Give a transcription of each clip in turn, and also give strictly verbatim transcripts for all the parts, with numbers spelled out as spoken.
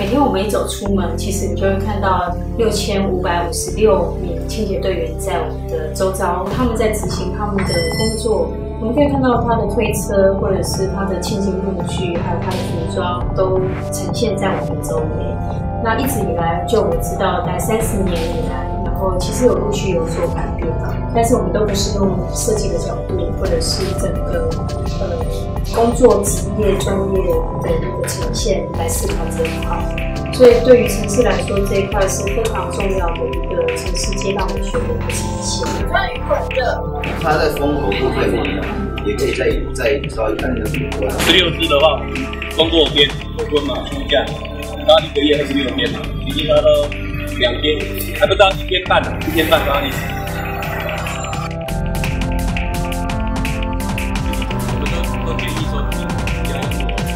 每天我们一走出门，其实你就会看到六千五百五十六名清洁队员在我们的周遭，他们在执行他们的工作。我们可以看到他的推车，或者是他的清洁工具，还有他的服装，都呈现在我们的周围。那一直以来，就我知道，大概三十年以来，然后其实有陆续有所改变，但是我们都不是用设计的角度，或者是整个呃工作职业专业的一个呈现来思考这一块。所以对于城市来说，这一块是非常重要的一个城市街道美学的一个呈现。 它在风口部分也可以再再稍微看一下什么过来。 十六支的话，工作天有分嘛休假，然后一个月二十六天嘛，已经达到两天，还不到一天半呢，一天半刚刚意思。我们都都建议说，比较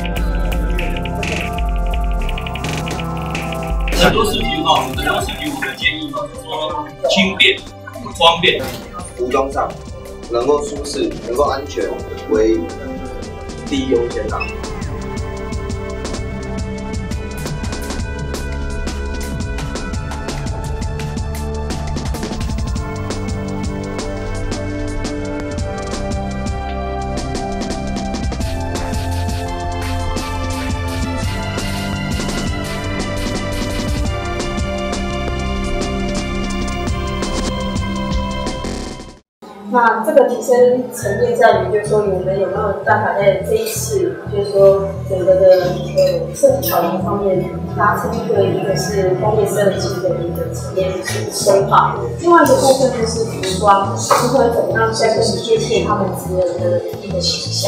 很多事情哈，很多事情我们建议嘛，说轻便、方便。 服装上能够舒适、能够安全为第一优先啊。 那这个提升层面在于，就是说我们有没有办法在这一次，就是说整个的呃设计考量方面，达成一个一个是工业设计的一个层面是深化，另外一个部分就是服装，如何怎么样在跟接近他们职人的一个形象。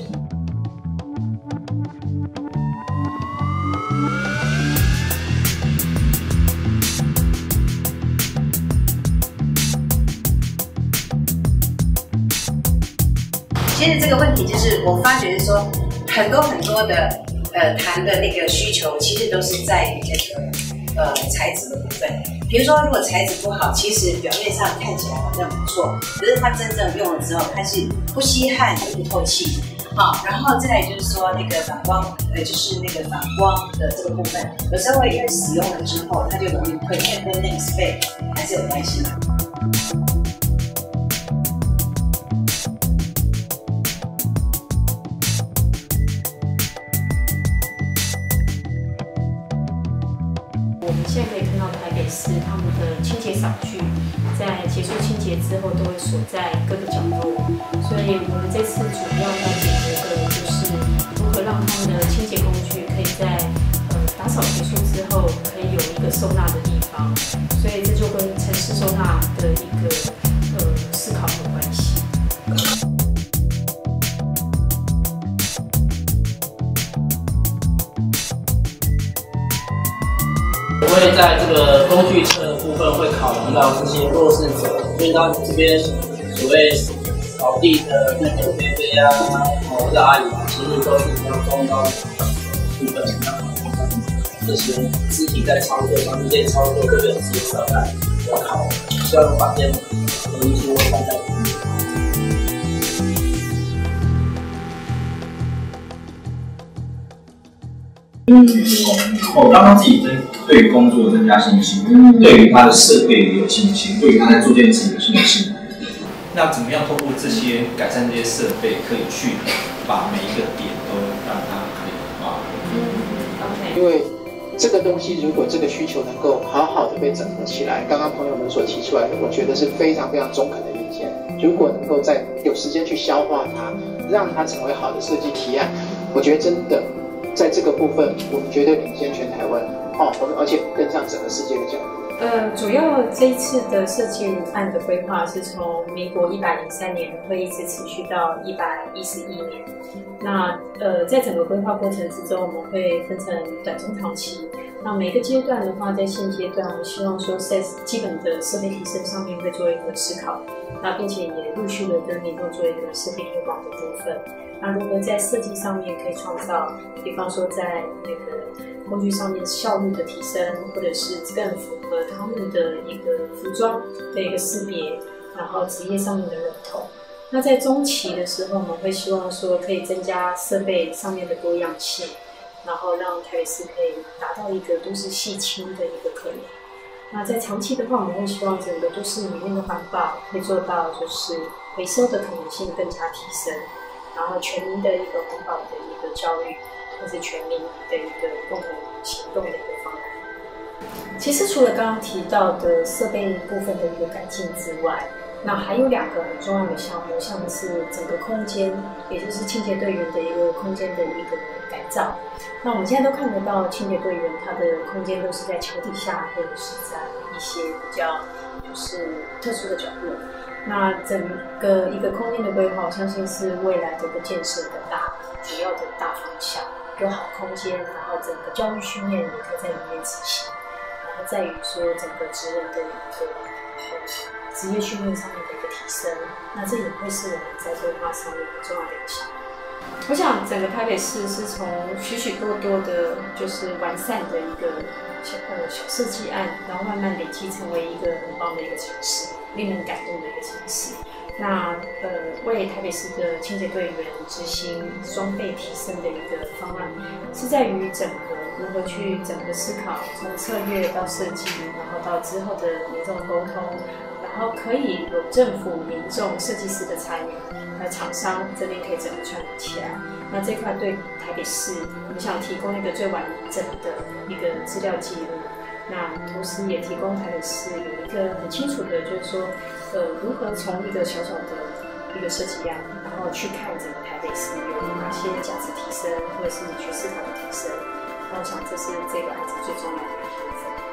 其实这个问题就是我发觉是说，很多很多的呃谈的那个需求，其实都是在于这个呃材质的部分。比如说，如果材质不好，其实表面上看起来好像不错，可是它真正用了之后，它是不吸汗也不透气。好，然后再来就是说那个反光，呃，就是那个反光的这个部分，有时候会因为使用了之后，它就容易溃烂，跟那个 spray 还是有关系的。 我们现在可以看到台北市他们的清洁扫具，在结束清洁之后都会锁在各个角落，所以我们这次主要要解决的就是如何让他们的清洁工具可以在呃打扫结束之后可以有一个收纳的地方，所以这就跟城市收纳的一个呃思考有关系。 我会在这个工具车的部分会考量到这些弱势者，因为他这边所谓扫地的那个贝贝啊，或者阿姨啊，其实都是比较重要的部分。这些肢体在操作上，这些操作都有自己手来要考，希望把这些东西会放在里面。 哦，让他自己增对工作增加信心，对于他的设备也有信心，对于他在做这件事有信心。 那怎么样透过这些改善这些设备，可以去把每一个点都让它可以发挥？ 因为这个东西，如果这个需求能够好好的被整合起来，刚刚朋友们所提出来的，我觉得是非常非常中肯的意见。如果能够在有时间去消化它，让它成为好的设计提案，我觉得真的。在这个部分，我们绝对领先全台湾哦，我们而且跟上整个世界的脚步。 呃，主要这一次的设计案的规划是从民国一百零三年会一直持续到一百一十一年。那呃，在整个规划过程之中，我们会分成短、中、长期。那每个阶段的话，在现阶段，我希望说在基本的设备提升上面会做一个思考，那并且也陆续的跟民众做一个设备推广的部分。那如何在设计上面可以创造，比方说在那个工具上面效率的提升，或者是更符合他们的一个服装的一个识别，然后职业上面的认同。那在中期的时候，我们会希望说可以增加设备上面的多样性， 然后让台北市可以达到一个都市细轻的一个可能。那在长期的话，我们会希望整个都市里面的环保可以做到就是回收的可能性更加提升，然后全民的一个环保的一个教育，或是全民的一个共同行动的一个方案。其实除了刚刚提到的设备部分的一个改进之外，那还有两个很重要的项目，像是整个空间，也就是清洁队员的一个空间的一个改造。那我们现在都看得到，清洁队员他的空间都是在桥底下，或者是在一些比较就是特殊的角落。那整个一个空间的规划，我相信是未来这个建设的大主要的大方向。有好空间，然后整个教育训练也可以在里面执行。然后在于说整个职人的一个呃职业训练上面的一个提升，那这也会是我们在规划上面很重要的一个项目。我想整个台北市是从许许多多的，就是完善的一个小呃小设计案，然后慢慢累积成为一个很棒的一个城市，令人感动的一个城市。那呃，为台北市的清洁队员执行装备提升的一个方案，是在于整合如何去整个思考，从策略到设计，然后到之后的民众沟通，然后可以有政府、民众、设计师的参与，还有厂商这边可以整个串联起来。那这块对台北市，我们想提供一个最完整的一个资料记录。那同时也提供台北市有一个很清楚的，就是说，呃，如何从一个小小的一个设计案，然后去看整个台北市有哪些价值提升，或者是去思考的提升。那我想这是这个案子最重要的一个部分。